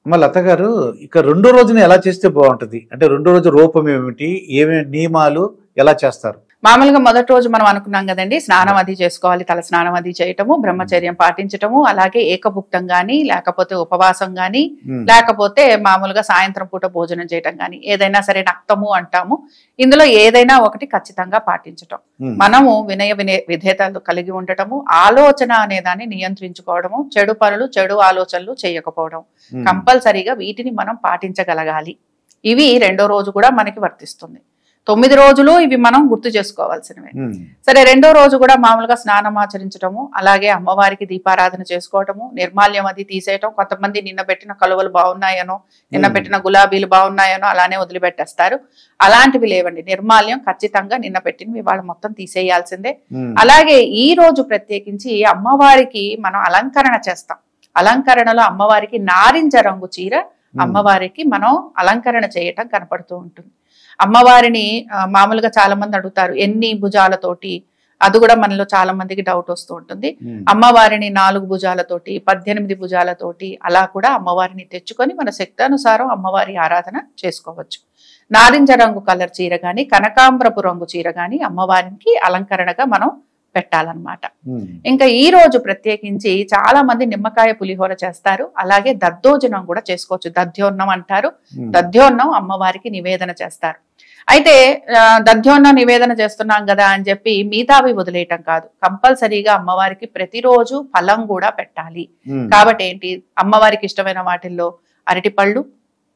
అమ్మ లత గారు, ఇక రెండో రోజున ఎలా చేస్తే బాగుంటది? అంటే రెండో రోజు రూపం ఏమిటి, ఏమేమి నియమాలు, ఎలా చేస్తారు? మామూలుగా మొదటి రోజు మనం అనుకున్నాం కదండి, స్నానం అది చేసుకోవాలి, తల స్నానం అది చేయటము, బ్రహ్మచర్యం పాటించటము, అలాగే ఏకభుక్తం గాని, లేకపోతే ఉపవాసం గాని, లేకపోతే మామూలుగా సాయంత్రం పూట భోజనం చేయటం గాని, ఏదైనా సరే నక్తము అంటాము, ఇందులో ఏదైనా ఒకటి ఖచ్చితంగా పాటించటం. మనము వినయ విధేయతలు కలిగి ఉండటము, ఆలోచన అనే దాన్ని నియంత్రించుకోవడము, చెడు పనులు చెడు ఆలోచనలు చేయకపోవడం, కంపల్సరీగా వీటిని మనం పాటించగలగాలి. ఇవి రెండో రోజు కూడా మనకి వర్తిస్తుంది. 9 రోజులు ఇవి మనం గుర్తు చేసుకోవాల్సినవే. సరే, రెండో రోజు కూడా మామూలుగా స్నానం ఆచరించడము, అలాగే అమ్మవారికి దీపారాధన చేసుకోవటము, నిర్మాల్యం అది తీసేయటం. కొంతమంది నిన్న పెట్టిన కలువలు బాగున్నాయనో, నిన్న పెట్టిన గులాబీలు బాగున్నాయనో అలానే వదిలిపెట్టేస్తారు. అలాంటివి లేవండి. నిర్మాల్యం ఖచ్చితంగా నిన్న పెట్టినవి వాళ్ళు మొత్తం తీసేయాల్సిందే. అలాగే ఈ రోజు ప్రత్యేకించి అమ్మవారికి మనం అలంకరణ చేస్తాం. అలంకరణలో అమ్మవారికి నారింజ రంగు చీర అమ్మవారికి మనం అలంకరణ చేయటం కనపడుతూ ఉంటుంది. అమ్మవారిని మామూలుగా చాలా మంది అడుగుతారు ఎన్ని భుజాలతోటి, అది కూడా మనలో చాలా మందికి డౌట్ వస్తూ ఉంటుంది. అమ్మవారిని 4 భుజాలతోటి, 18 భుజాలతోటి అలా కూడా అమ్మవారిని తెచ్చుకొని మన శక్తానుసారం అమ్మవారి ఆరాధన చేసుకోవచ్చు. నారింజ రంగు కలర్ చీర గాని, కనకాంబరపు రంగు చీర గాని అమ్మవారికి అలంకరణగా మనం పెట్టాలన్నమాట. ఇంకా ఈ రోజు ప్రత్యేకించి చాలా మంది నిమ్మకాయ పులిహోర చేస్తారు, అలాగే దద్దోజనం కూడా చేసుకోవచ్చు. దధ్యోన్నం అంటారు. దధ్యోన్నం అమ్మవారికి నివేదన చేస్తారు. అయితే దధ్యోన్నం నివేదన చేస్తున్నాం కదా అని చెప్పి మిగతావి వదిలేయటం కాదు, కంపల్సరీగా అమ్మవారికి ప్రతిరోజు ఫలం కూడా పెట్టాలి. కాబట్టి ఏంటి, అమ్మవారికి ఇష్టమైన వాటిల్లో అరటిపళ్ళు,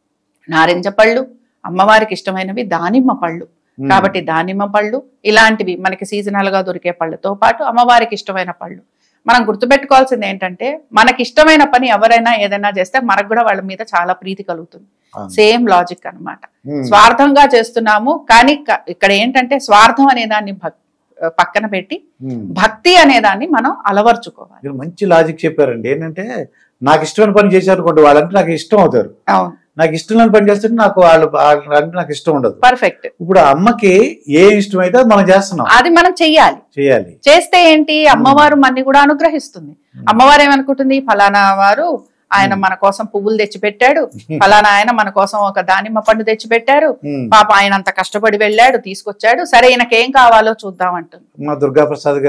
నారింజ పళ్ళు, అమ్మవారికి ఇష్టమైనవి దానిమ్మ పళ్ళు. కాబట్టి దానిమ్మ పళ్ళు ఇలాంటివి మనకి సీజనల్ గా దొరికే పళ్ళతో పాటు అమ్మవారికి ఇష్టమైన పళ్ళు. మనం గుర్తుపెట్టుకోవాల్సింది ఏంటంటే, మనకి ఇష్టమైన పని ఎవరైనా ఏదైనా చేస్తే మనకు కూడా వాళ్ళ మీద చాలా ప్రీతి కలుగుతుంది. సేమ్ లాజిక్ అన్నమాట. స్వార్థంగా చేస్తున్నాము, కానీ ఇక్కడ ఏంటంటే స్వార్థం అనే దాన్ని పక్కన పెట్టి భక్తి అనే దాన్ని మనం అలవర్చుకోవాలి. మంచి లాజిక్ చెప్పారండి. ఏంటంటే నాకు ఇష్టమైన పని చేశారు అనుకోండి, వాళ్ళంటే నాకు ఇష్టం అవుతారు. అవును, నాకు ఇష్టం లేని పని చేస్తుంటే నాకు వాళ్ళు అంటే నాకు ఇష్టం ఉండదు. పర్ఫెక్ట్. ఇప్పుడు అమ్మకి ఏ ఇష్టం అయితే అది మనం చేస్తున్నాం, అది మనం చెయ్యాలి. చేస్తే ఏంటి, అమ్మవారు మనని కూడా అనుగ్రహిస్తుంది. అమ్మవారు ఏమనుకుంటుంది, ఫలానా వారు ఆయన మన కోసం పువ్వులు తెచ్చి పెట్టాడు, ఫలానా ఆయన మన కోసం ఒక దానిమ్మ పండు తెచ్చి పెట్టారు, పాప ఆయన అంత కష్టపడి వెళ్ళాడు తీసుకొచ్చాడు, సరే ఈయనకేం కావాలో చూద్దాం అంటుంది. మా దుర్గాప్రసాద్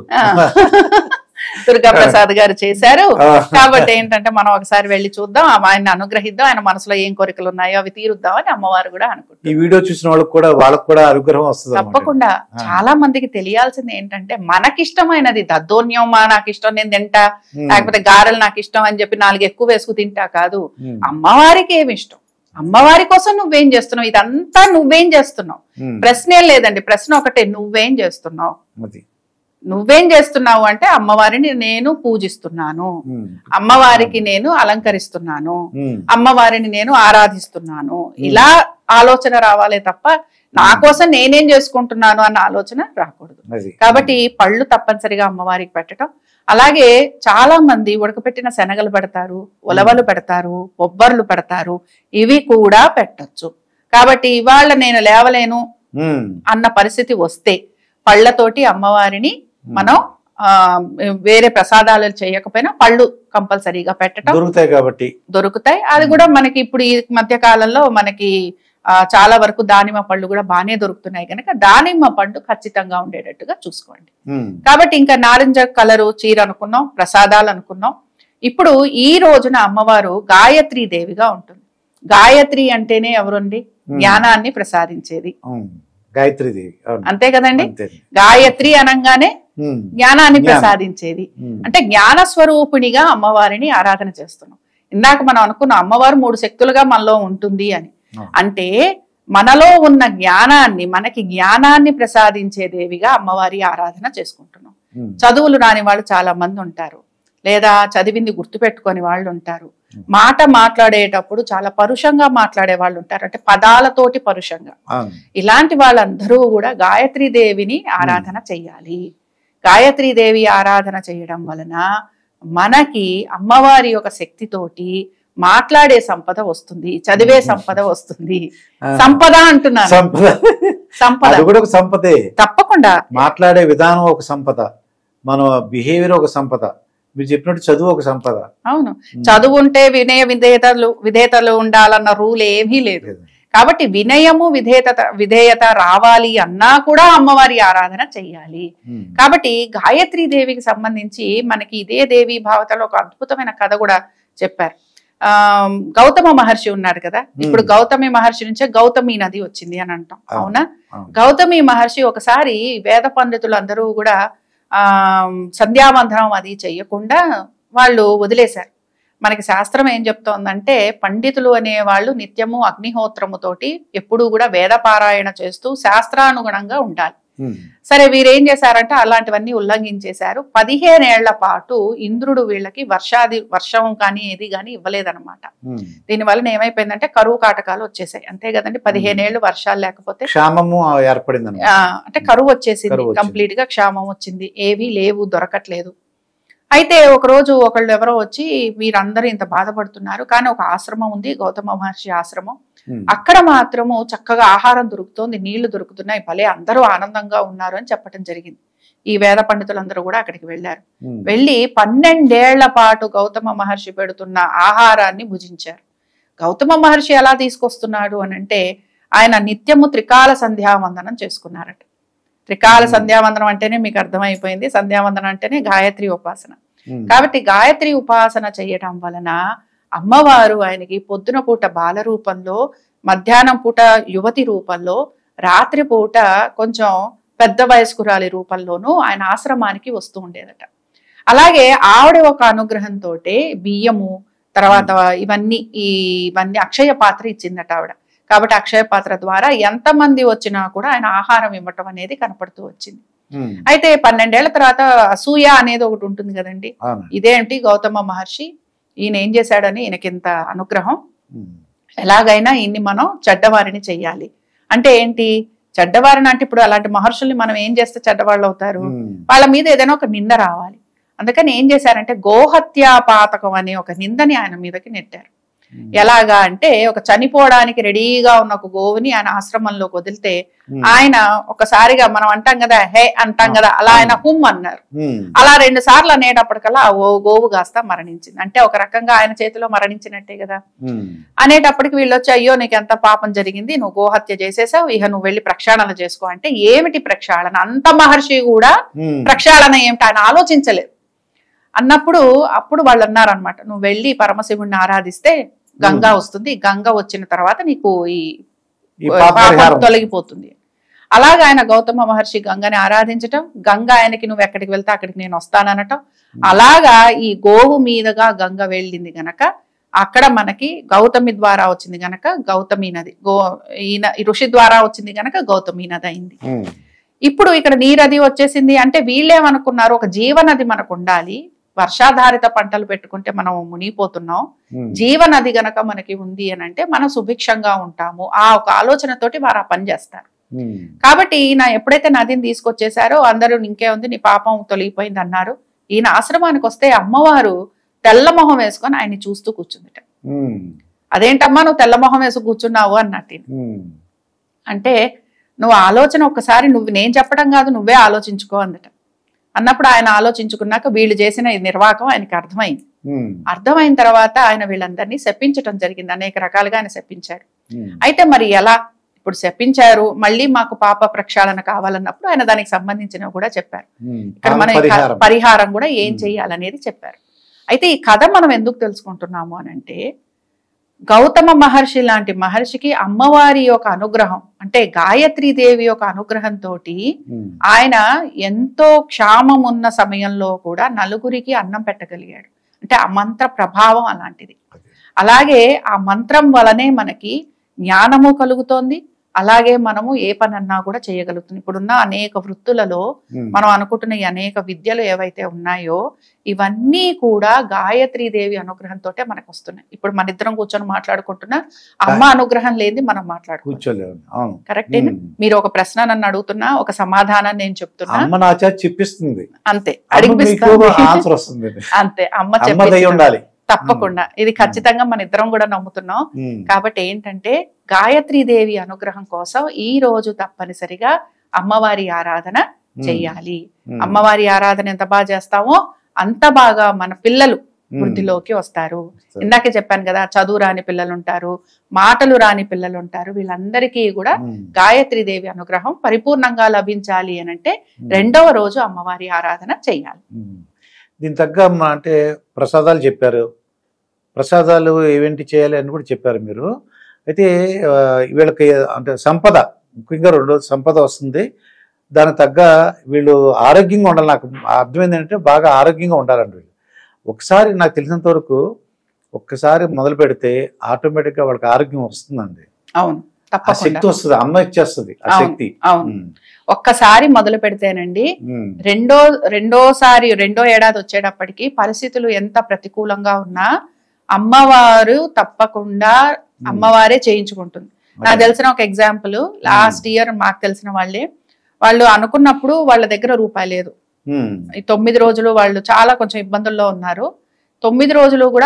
గారు చేశారు. కాబట్టి ఏంటంటే మనం ఒకసారి వెళ్ళి చూద్దాం, ఆయన అనుగ్రహిద్దాం, ఆయన మనసులో ఏం కోరికలు ఉన్నాయో అవి తీరుద్దాం అని అమ్మవారు కూడా అనుకుంటారు. ఈ వీడియో చూసిన వాళ్ళకి కూడా అనుగ్రహం వస్తుంది తప్పకుండా. చాలా మందికి తెలియాల్సింది ఏంటంటే, మనకిష్టమైనది దద్దోన్యం నాకు ఇష్టం నేను తింటా, లేకపోతే గారెలు నాకు ఇష్టం అని చెప్పి 4 ఎక్కువ వేసుకు తింటా కాదు. అమ్మవారికి ఏమి ఇష్టం, అమ్మవారి కోసం నువ్వేం చేస్తున్నావు, ఇదంతా నువ్వేం చేస్తున్నావు. ప్రశ్నే లేదండి, ప్రశ్న ఒకటే, నువ్వేం చేస్తున్నావు. నువ్వేం చేస్తున్నావు అంటే, అమ్మవారిని నేను పూజిస్తున్నాను, అమ్మవారికి నేను అలంకరిస్తున్నాను, అమ్మవారిని నేను ఆరాధిస్తున్నాను, ఇలా ఆలోచన రావాలే తప్ప నా కోసం నేనేం చేసుకుంటున్నాను అన్న ఆలోచన రాకూడదు. కాబట్టి పళ్ళు తప్పనిసరిగా అమ్మవారికి పెట్టడం. అలాగే చాలా మంది ఉడకపెట్టిన శనగలు పెడతారు, ఉలవలు పెడతారు, బొబ్బర్లు పెడతారు, ఇవి కూడా పెట్టచ్చు. కాబట్టి ఇవాళ నేను లేవలేను అన్న పరిస్థితి వస్తే పళ్ళతోటి అమ్మవారిని మనం వేరే ప్రసాదాలు చేయకపోయినా పళ్ళు కంపల్సరీగా పెట్టడం దొరుకుతాయి. అది కూడా మనకి ఇప్పుడు ఈ మధ్య కాలంలో మనకి చాలా వరకు దానిమ్మ పళ్ళు కూడా బాగానే దొరుకుతున్నాయి కనుక దానిమ్మ పండు ఖచ్చితంగా ఉండేటట్టుగా చూసుకోండి. కాబట్టి ఇంకా నారింజ కలరు చీర అనుకున్నాం, ప్రసాదాలు అనుకున్నాం. ఇప్పుడు ఈ రోజున అమ్మవారు గాయత్రీ దేవిగా ఉంటుంది. గాయత్రి అంటేనే ఎవరండి, జ్ఞానాన్ని ప్రసాదించేది గాయత్రీదేవి, అంతే కదండి. గాయత్రి అనగానే జ్ఞానాన్ని ప్రసాదించేది. అంటే జ్ఞాన స్వరూపిణిగా అమ్మవారిని ఆరాధన చేస్తున్నాం. ఇందాక మనం అనుకున్న అమ్మవారు 3 శక్తులుగా మనలో ఉంటుంది అని. అంటే మనలో ఉన్న జ్ఞానాన్ని, మనకి జ్ఞానాన్ని ప్రసాదించే దేవిగా అమ్మవారి ఆరాధన చేసుకుంటున్నాం. చదువులు రాని వాళ్ళు చాలా మంది ఉంటారు, లేదా చదివింది గుర్తుపెట్టుకొని వాళ్ళు ఉంటారు. మాట మాట్లాడేటప్పుడు చాలా పరుషంగా మాట్లాడే వాళ్ళు ఉంటారు, అంటే పదాలతోటి పరుషంగా. ఇలాంటి వాళ్ళందరూ కూడా గాయత్రీదేవిని ఆరాధన చెయ్యాలి. గాయత్రీదేవి ఆరాధన చేయడం వలన మనకి అమ్మవారి యొక్క శక్తితోటి మాట్లాడే సంపద వస్తుంది, చదివే సంపద వస్తుంది. సంపద అంటున్నాను, సంపద కూడా ఒక సంపదే. తప్పకుండా. మాట్లాడే విధానం ఒక సంపద, మన బిహేవియర్ ఒక సంపద, మీరు చెప్పినట్టు చదువు ఒక సంపద. అవును, చదువు ఉంటే విధేయతలు ఉండాలన్న రూల్ ఏమీ లేదు. కాబట్టి వినయము విధేయత రావాలి అన్నా కూడా అమ్మవారి ఆరాధన చెయ్యాలి. కాబట్టి గాయత్రీ దేవికి సంబంధించి మనకి ఇదే దేవి భావతలో ఒక అద్భుతమైన కథ కూడా చెప్పారు. గౌతమ మహర్షి ఉన్నాడు కదా, ఇప్పుడు గౌతమి మహర్షి నుంచే గౌతమి నది వచ్చింది అని అంటాం, అవునా? గౌతమి మహర్షి ఒకసారి వేద పండితులు అందరూ కూడా సంధ్యావందనం అది చెయ్యకుండా వాళ్ళు వదిలేశారు. మనకి శాస్త్రం ఏం చెప్తోందంటే పండితులు అనేవాళ్ళు నిత్యము అగ్నిహోత్రముతోటి ఎప్పుడూ కూడా వేద పారాయణ చేస్తూ శాస్త్రానుగుణంగా ఉండాలి. సరే, వీరేం చేశారంటే అలాంటివన్నీ ఉల్లంఘించేశారు. 15 ఏళ్ల పాటు ఇంద్రుడు వీళ్ళకి వర్షం కానీ ఏది కానీ ఇవ్వలేదన్నమాట. దీనివల్ల ఏమైపోయిందంటే కరువు కాటకాలు వచ్చేసాయి, అంతే కదండి. 15 ఏళ్ళు వర్షాలు లేకపోతే క్షామము ఏర్పడింది, అంటే కరువు వచ్చేసింది, కంప్లీట్ గా క్షామం వచ్చింది, ఏవీ లేవు, దొరకట్లేదు. అయితే ఒకరోజు ఒకళ్ళు ఎవరో వచ్చి వీరందరూ ఇంత బాధపడుతున్నారు, కానీ ఒక ఆశ్రమం ఉంది, గౌతమ మహర్షి ఆశ్రమం, అక్కడ మాత్రము చక్కగా ఆహారం దొరుకుతోంది, నీళ్లు దొరుకుతున్నాయి, భలే అందరూ ఆనందంగా ఉన్నారు అని చెప్పడం జరిగింది. ఈ వేద పండితులందరూ కూడా అక్కడికి వెళ్ళారు. వెళ్ళి 12 ఏళ్ల పాటు గౌతమ మహర్షి పెడుతున్న ఆహారాన్ని భుజించారు. గౌతమ మహర్షి ఎలా తీసుకొస్తున్నాడు అని అంటే ఆయన నిత్యము త్రికాల సంధ్యావందనం చేసుకున్నారట. త్రికాల సంధ్యావందనం అంటేనే మీకు అర్థమైపోయింది, సంధ్యావందనం అంటేనే గాయత్రి ఉపాసన. కాబట్టి గాయత్రి ఉపాసన చేయటం వలన అమ్మవారు ఆయనకి పొద్దున పూట బాల రూపంలో, మధ్యాహ్నం పూట యువతి రూపంలో, రాత్రి పూట కొంచెం పెద్ద వయస్కురాలి రూపంలోనూ ఆయన ఆశ్రమానికి వస్తూ ఉండేదట. అలాగే ఆవిడ ఒక అనుగ్రహంతో బియ్యము తర్వాత ఇవన్నీ అక్షయ పాత్ర ఇచ్చిందట ఆవిడ. కాబట్టి అక్షయ పాత్ర ద్వారా ఎంతమంది వచ్చినా కూడా ఆయన ఆహారం ఇవ్వటం అనేది కనపడుతూ వచ్చింది. అయితే 12 ఏళ్ల తర్వాత అసూయ అనేది ఒకటి ఉంటుంది కదండి. ఇదేంటి గౌతమ మహర్షి ఈయన ఏం చేశాడని, ఈయనకింత అనుగ్రహం, ఎలాగైనా ఇన్ని మనం చెడ్డవారిని చెయ్యాలి అంటే ఏంటి, చెడ్డవారిని అంటే ఇప్పుడు అలాంటి మహర్షుల్ని మనం ఏం చేస్తే చెడ్డవాళ్ళు అవుతారు, వాళ్ళ మీద ఏదైనా ఒక నింద రావాలి. అందుకని ఏం చేశారంటే గోహత్యా పాతకం అనే ఒక నిందని ఆయన మీదకి నెట్టారు. ఎలాగా అంటే ఒక చనిపోవడానికి రెడీగా ఉన్న ఒక గోవుని ఆయన ఆశ్రమంలోకి వదిలితే ఆయన ఒకసారిగా మనం అంటాం కదా హే అంటాం కదా, అలా ఆయన హుమ్ అన్నారు. అలా 2 సార్లు అనేటప్పటికల్లా ఓ గోవు కాస్త మరణించింది. అంటే ఒక రకంగా ఆయన చేతిలో మరణించినట్టే కదా. అనేటప్పటికి వీళ్ళు వచ్చి అయ్యో నీకు ఎంత పాపం జరిగింది, నువ్వు గోహత్య చేసేసావు, ఇక నువ్వు వెళ్ళి ప్రక్షాళన చేసుకో అంటే ఏమిటి ప్రక్షాళన, అంత మహర్షి కూడా ప్రక్షాళన ఏమిటి ఆయన ఆలోచించలేదు అన్నప్పుడు అప్పుడు వాళ్ళు అన్నారనమాట, నువ్వు వెళ్ళి పరమశివుడిని ఆరాధిస్తే గంగా వస్తుంది, గంగా వచ్చిన తర్వాత నీకు ఈ పాపం తొలగిపోతుంది. అలాగా ఆయన గౌతమ మహర్షి గంగని ఆరాధించటం, గంగ ఆయనకి నువ్వు ఎక్కడికి వెళ్తే అక్కడికి నేను వస్తాననటం, అలాగా ఈ గోవు మీదుగా గంగ వెళ్ళింది గనక అక్కడ మనకి గౌతమి ద్వారా వచ్చింది గనక గౌతమి నది, ఈ ఋషి ద్వారా వచ్చింది గనక గౌతమి నది అయింది. ఇప్పుడు ఇక్కడ నీరది వచ్చేసింది అంటే వీళ్ళేమనుకున్నారు, ఒక జీవనది మనకు ఉండాలి, వర్షాధారిత పంటలు పెట్టుకుంటే మనం మునిగిపోతున్నాం, జీవనది గనక మనకి ఉంది అని అంటే మనం సుభిక్షంగా ఉంటాము, ఆ ఒక ఆలోచనతోటి వారు ఆ పని చేస్తారు. కాబట్టి ఈయన ఎప్పుడైతే నదిని తీసుకొచ్చేసారో అందరూ ఇంకే ఉంది నీ పాపం తొలగిపోయింది అన్నారు. ఈయన ఆశ్రమానికి వస్తే అమ్మవారు తెల్లమొహం వేసుకొని ఆయన్ని చూస్తూ కూర్చుందిట. అదేంటమ్మా నువ్వు తెల్లమొహం వేసి కూర్చున్నావు అన్నట్టు. అంటే నువ్వు ఆలోచన ఒక్కసారి నేను చెప్పడం కాదు నువ్వే ఆలోచించుకో అందట. అన్నప్పుడు ఆయన ఆలోచించుకున్నాక వీళ్ళు చేసిన నిర్వాకం ఆయనకి అర్థమైంది. అర్థమైన తర్వాత ఆయన వీళ్ళందరినీ శపించటం జరిగింది, అనేక రకాలుగా ఆయన శపించారు. అయితే మరి ఎలా ఇప్పుడు శపించారు, మళ్ళీ మాకు పాప ప్రక్షాళన కావాలన్నప్పుడు ఆయన దానికి సంబంధించినవి కూడా చెప్పారు. ఇక్కడ మన పరిహారం కూడా ఏం చెయ్యాలనేది చెప్పారు. అయితే ఈ కథ మనం ఎందుకు తెలుసుకుంటున్నాము అని అంటే గౌతమ మహర్షి లాంటి మహర్షికి అమ్మవారి యొక్క అనుగ్రహం అంటే గాయత్రీదేవి యొక్క అనుగ్రహంతో ఆయన ఎంతో క్షామం ఉన్న సమయంలో కూడా నలుగురికి అన్నం పెట్టగలిగాడు. అంటే ఆ మంత్ర ప్రభావం అలాంటిది. అలాగే ఆ మంత్రం వలనే మనకి జ్ఞానము కలుగుతోంది, అలాగే మనము ఏ పనన్నా కూడా చేయగలుగుతుంది. ఇప్పుడున్న అనేక వృత్తులలో మనం అనుకుంటున్న ఈ అనేక విద్యలు ఏవైతే ఉన్నాయో ఇవన్నీ కూడా గాయత్రీదేవి అనుగ్రహంతో మనకు వస్తున్నాయి. ఇప్పుడు మన ఇద్దరం కూర్చొని మాట్లాడుకుంటున్నా అమ్మ అనుగ్రహం లేని మనం మాట్లాడుకోలేము. కరెక్టేనా? మీరు ఒక ప్రశ్న నన్ను అడుగుతున్నా, ఒక సమాధానం నేను చెప్తున్నా, చెప్పిస్తుంది అంతే, అడిగిపిస్తుంది అంతే, అమ్మ చెప్పి తప్పకుండా. ఇది ఖచ్చితంగా మన ఇద్దరం కూడా నమ్ముతున్నాం. కాబట్టి ఏంటంటే గాయత్రీదేవి అనుగ్రహం కోసం ఈ రోజు తప్పనిసరిగా అమ్మవారి ఆరాధన చెయ్యాలి. అమ్మవారి ఆరాధన ఎంత బాగా చేస్తామో అంత బాగా మన పిల్లలు వృద్ధిలోకి వస్తారు. ఇందాకే చెప్పాను కదా, చదువు రాని పిల్లలు ఉంటారు, మాటలు రాని పిల్లలు ఉంటారు. వీళ్ళందరికీ కూడా గాయత్రీ దేవి అనుగ్రహం పరిపూర్ణంగా లభించాలి అని అంటే 2వ రోజు అమ్మవారి ఆరాధన చేయాలి. దీని తగ్గ అంటే ప్రసాదాలు చెప్పారు, ప్రసాదాలు ఏవేంటి చేయాలి అని కూడా చెప్పారు మీరు. అయితే వీళ్ళకి అంటే సంపద, ముఖ్యంగా 2 రోజు సంపద వస్తుంది, దానికి తగ్గ వీళ్ళు ఆరోగ్యంగా ఉండాలి. నాకు అర్థమైంది ఏంటంటే బాగా ఆరోగ్యంగా ఉండాలండి వీళ్ళు. ఒకసారి నాకు తెలిసినంత వరకు ఒక్కసారి మొదలు పెడితే ఆటోమేటిక్గా వాళ్ళకి ఆరోగ్యం వస్తుందండి. అవును, ఆ శక్తి వస్తుంది, అమ్మ ఇచ్చేస్తుంది ఆ శక్తి. అవును, ఒక్కసారి మొదలు పెడితేనండి రెండో ఏడాది వచ్చేటప్పటికి పరిస్థితులు ఎంత ప్రతికూలంగా ఉన్నా అమ్మవారు తప్పకుండా అమ్మవారే చేయించుకుంటుంది. నాకు తెలిసిన ఒక ఎగ్జాంపుల్, లాస్ట్ ఇయర్ మాకు తెలిసిన వాళ్ళు అనుకున్నప్పుడు వాళ్ళ దగ్గర రూపాయి లేదు. ఈ 9 రోజులు వాళ్ళు చాలా కొంచెం ఇబ్బందుల్లో ఉన్నారు. 9 రోజులు కూడా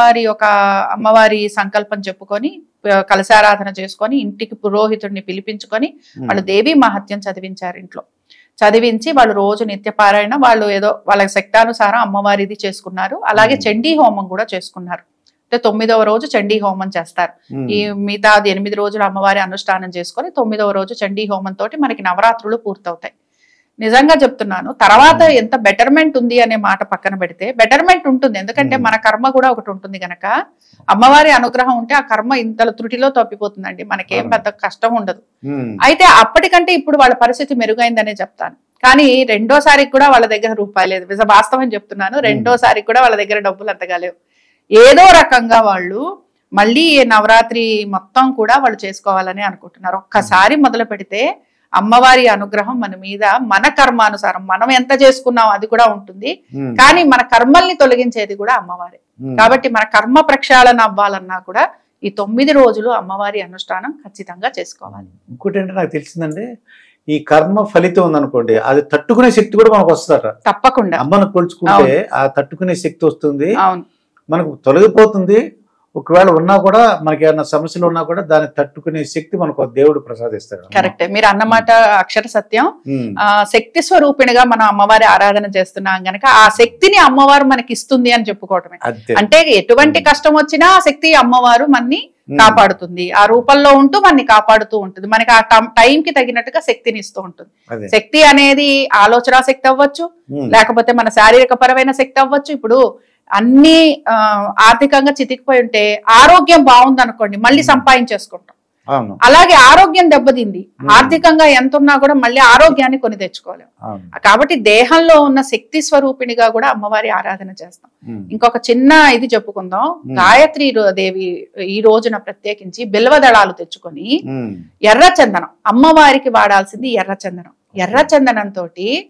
అమ్మవారి సంకల్పం చెప్పుకొని కలశారాధన చేసుకొని ఇంటికి పురోహితుడిని పిలిపించుకొని వాళ్ళు దేవీ మహత్యం చదివించారు. ఇంట్లో చదివించి వాళ్ళు రోజు నిత్యపారాయణ, వాళ్ళు ఏదో వాళ్ళ శక్తానుసారం అమ్మవారిది చేసుకున్నారు. అలాగే చండీ హోమం కూడా చేసుకున్నారు. అంటే 9వ రోజు చండీ హోమం చేస్తారు. ఈ మిగతా 8 రోజులు అమ్మవారి అనుష్ఠానం చేసుకొని 9వ రోజు చండీ హోమం తోటి మనకి నవరాత్రులు పూర్తవుతాయి. నిజంగా చెప్తున్నాను, తర్వాత ఎంత బెటర్మెంట్ ఉంది అనే మాట పక్కన పెడితే బెటర్మెంట్ ఉంటుంది. ఎందుకంటే మన కర్మ కూడా ఒకటి ఉంటుంది గనక అమ్మవారి అనుగ్రహం ఉంటే ఆ కర్మ ఇంతలో త్రుటిలో తప్పిపోతుందండి, మనకేం పెద్ద కష్టం ఉండదు. అయితే అప్పటికంటే ఇప్పుడు వాళ్ళ పరిస్థితి మెరుగైందనే చెప్తాను. కానీ 2వసారికి కూడా వాళ్ళ దగ్గర రూపాయి లేదు. వాస్తవం చెప్తున్నాను, 2వసారికి కూడా వాళ్ళ దగ్గర డబ్బులు అంతగా లేవు. ఏదో రకంగా వాళ్ళు మళ్ళీ నవరాత్రి మొత్తం కూడా వాళ్ళు చేసుకోవాలని అనుకుంటున్నారు. ఒక్కసారి మొదలు పెడితే అమ్మవారి అనుగ్రహం మన మీద, మన కర్మానుసారం మనం ఎంత చేసుకున్నాం అది కూడా ఉంటుంది. కానీ మన కర్మల్ని తొలగించేది కూడా అమ్మవారే. కాబట్టి మన కర్మ ప్రక్షాళన అవ్వాలన్నా కూడా ఈ 9 రోజులు అమ్మవారి అనుష్ఠానం ఖచ్చితంగా చేసుకోవాలి. ఇంకోటి ఏంటంటే నాకు తెలిసిందండి, ఈ కర్మ ఫలితం ఉందనుకోండి, అది తట్టుకునే శక్తి కూడా మనకు వస్తుందట. తప్పకుండా అమ్మను కొలుచుకుంటే ఆ తట్టుకునే శక్తి వస్తుంది, అవును, మనకు తొలగిపోతుంది. ఒకవేళ ఉన్నా కూడా మనకి ఏమైనా సమస్యలు ఉన్నా కూడా దాన్ని తట్టుకునే శక్తి మనకు దేవుడు ప్రసాదిస్తాడు. కరెక్టే, మీరు అన్నమాట అక్షర సత్యం. శక్తి స్వరూపిణిగా మనం అమ్మవారి ఆరాధన చేస్తున్నాం గనక ఆ శక్తిని అమ్మవారు మనకి ఇస్తుంది అని చెప్పుకోవటమే. అంటే ఎటువంటి కష్టం వచ్చినా ఆ శక్తి అమ్మవారు మనని కాపాడుతుంది, ఆ రూపంలో ఉంటూ మనని కాపాడుతూ ఉంటుంది. మనకి ఆ టైంకి తగినట్టుగా శక్తిని ఇస్తూ ఉంటుంది. శక్తి అనేది ఆలోచన శక్తి అవ్వచ్చు, లేకపోతే మన శారీరక పరమైన శక్తి అవ్వచ్చు. ఇప్పుడు అన్ని ఆర్థికంగా చితికిపోయి ఉంటే ఆరోగ్యం బాగుంది అనుకోండి, మళ్ళీ సంపాదించేసుకుంటాం. అలాగే ఆరోగ్యం దెబ్బతింది, ఆర్థికంగా ఎంత ఉన్నా కూడా మళ్ళీ ఆరోగ్యాన్ని కొని తెచ్చుకోలేము. కాబట్టి దేహంలో ఉన్న శక్తి స్వరూపిణిగా కూడా అమ్మవారి ఆరాధన చేస్తాం. ఇంకొక చిన్న ఇది చెప్పుకుందాం. గాయత్రి దేవి ఈ రోజున ప్రత్యేకించి బిల్వదళాలు తెచ్చుకొని ఎర్రచందనం, అమ్మవారికి వాడాల్సింది ఎర్రచందనం. ఎర్రచందనంతో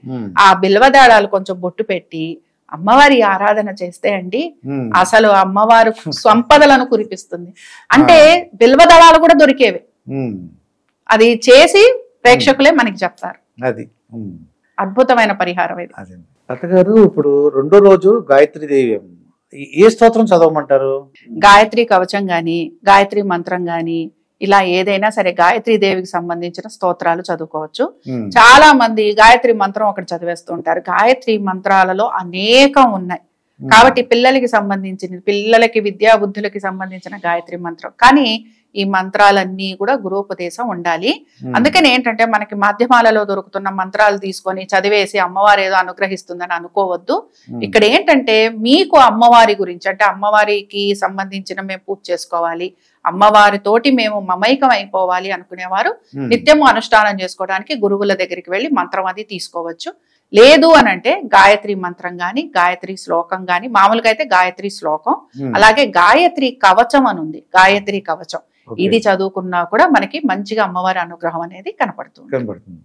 ఆ బిల్వదళాలు కొంచెం బొట్టు పెట్టి అమ్మవారి ఆరాధన చేస్తే అండి అసలు అమ్మవారు సంపదలను కురిపిస్తుంది. అంటే బిల్వదళాలు కూడా దొరికేవి, అది చేసి ప్రేక్షకులే మనకి చెప్తారు. అది అద్భుతమైన పరిహారం ఇది. అత్తగారు, ఇప్పుడు 2వ రోజు గాయత్రీ దేవి ఏ స్తోత్రం చదవమంటారు? గాయత్రి కవచం గాని, గాయత్రి మంత్రం గాని, ఇలా ఏదైనా సరే గాయత్రీ దేవికి సంబంధించిన స్తోత్రాలు చదువుకోవచ్చు. చాలా మంది గాయత్రి మంత్రం ఒకటి చదివేస్తూ ఉంటారు. గాయత్రి మంత్రాలలో అనేకం ఉన్నాయి. కాబట్టి పిల్లలకి విద్యా బుద్ధులకి సంబంధించిన గాయత్రి మంత్రం. కానీ ఈ మంత్రాలన్నీ కూడా గురూపదేశం ఉండాలి. అందుకని ఏంటంటే మనకి మాధ్యమాలలో దొరుకుతున్న మంత్రాలు తీసుకొని చదివేసి అమ్మవారు ఏదో అనుగ్రహిస్తుందని అనుకోవద్దు. ఇక్కడ ఏంటంటే మీకు అమ్మవారి గురించి, అంటే అమ్మవారికి సంబంధించిన మేము పూజ చేసుకోవాలి, అమ్మవారితోటి మేము మమైకం అయిపోవాలి అనుకునేవారు నిత్యము అనుష్ఠానం చేసుకోవడానికి గురువుల దగ్గరికి వెళ్ళి మంత్రం అది తీసుకోవచ్చు. లేదు అని అంటే గాయత్రి మంత్రం గాని, గాయత్రి శ్లోకం గాని, మామూలుగా అయితే గాయత్రి శ్లోకం, అలాగే గాయత్రి కవచం అని ఉంది, గాయత్రి కవచం, ఇది చదువుకున్నా కూడా మనకి మంచిగా అమ్మవారి అనుగ్రహం అనేది కనపడుతుంది.